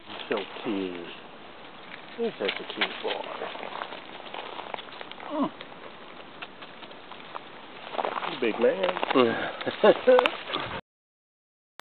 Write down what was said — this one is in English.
He's so cute. He's such a cute boy. Big man.